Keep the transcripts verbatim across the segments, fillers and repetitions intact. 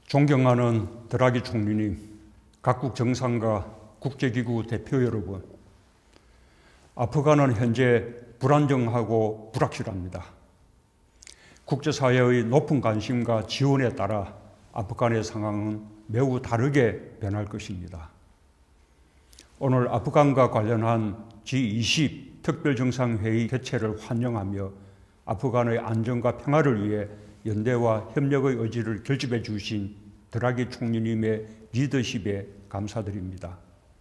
존경하는 드라기 총리님, 각국 정상과 국제기구 대표 여러분, 아프간은 현재 불안정하고 불확실합니다. 국제사회의 높은 관심과 지원에 따라 아프간의 상황은 매우 다르게 변할 것입니다. 오늘 아프간과 관련한 지 이십 특별정상회의 개최를 환영하며 아프간의 안정과 평화를 위해 연대와 협력의 의지를 결집해 주신 드라기 총리님의 리더십에 감사드립니다.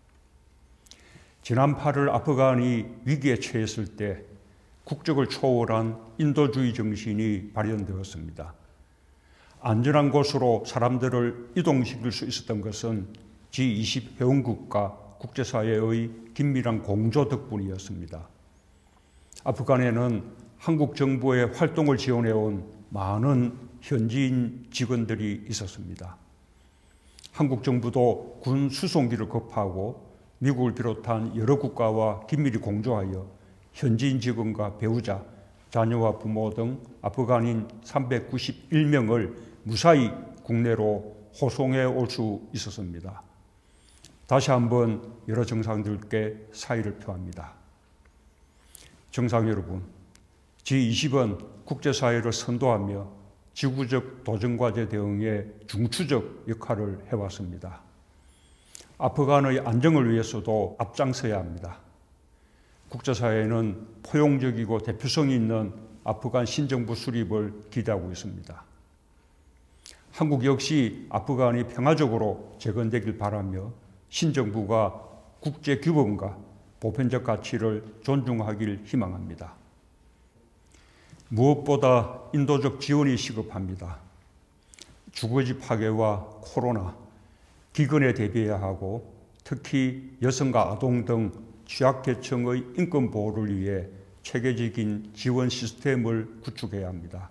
지난 팔 월 아프간이 위기에 처했을 때 국적을 초월한 인도주의 정신이 발현되었습니다. 안전한 곳으로 사람들을 이동시킬 수 있었던 것은 지 이십 회원국과 국제사회의 긴밀한 공조 덕분이었습니다. 아프간에는 한국 정부의 활동을 지원해온 많은 현지인 직원들이 있었습니다. 한국 정부도 군 수송기를 급파하고 미국을 비롯한 여러 국가와 긴밀히 공조하여 현지인 직원과 배우자, 자녀와 부모 등 아프간인 삼백구십일 명을 무사히 국내로 호송해 올 수 있었습니다. 다시 한번 여러 정상들께 사의를 표합니다. 정상 여러분, 지 이십은 국제사회를 선도하며 지구적 도전과제 대응에 중추적 역할을 해왔습니다. 아프간의 안정을 위해서도 앞장서야 합니다. 국제사회는 포용적이고 대표성이 있는 아프간 신정부 수립을 기대하고 있습니다. 한국 역시 아프간이 평화적으로 재건되길 바라며 신정부가 국제규범과 보편적 가치를 존중하길 희망합니다. 무엇보다 인도적 지원이 시급합니다. 주거지 파괴와 코로나, 기근에 대비해야 하고 특히 여성과 아동 등 취약계층의 인권 보호를 위해 체계적인 지원 시스템을 구축해야 합니다.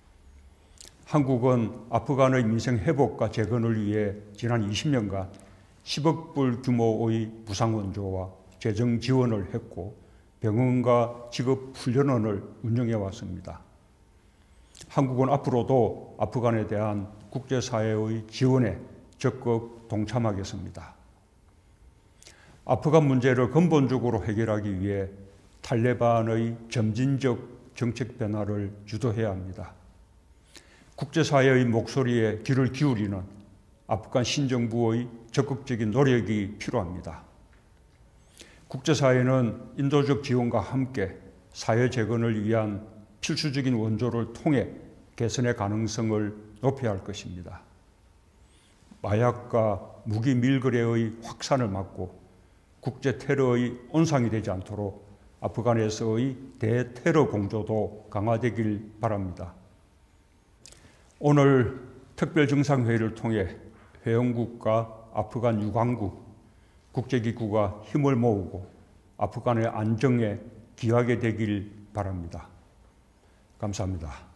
한국은 아프간의 민생 회복과 재건을 위해 지난 이십 년간 십억 불 규모의 부상원조와 재정 지원을 했고 병원과 직업 훈련원을 운영해 왔습니다. 한국은 앞으로도 아프간에 대한 국제사회의 지원에 적극 동참하겠습니다. 아프간 문제를 근본적으로 해결하기 위해 탈레반의 점진적 정책 변화를 주도해야 합니다. 국제사회의 목소리에 귀를 기울이는 아프간 신정부의 적극적인 노력이 필요합니다. 국제사회는 인도적 지원과 함께 사회 재건을 위한 필수적인 원조를 통해 개선의 가능성을 높여야 할 것입니다. 마약과 무기 밀거래의 확산을 막고 국제 테러의 온상이 되지 않도록 아프간에서의 대테러 공조도 강화되길 바랍니다. 오늘 특별정상회의를 통해 회원국과 아프간 유관국, 국제기구가 힘을 모으고 아프간의 안정에 기여하게 되길 바랍니다. 감사합니다.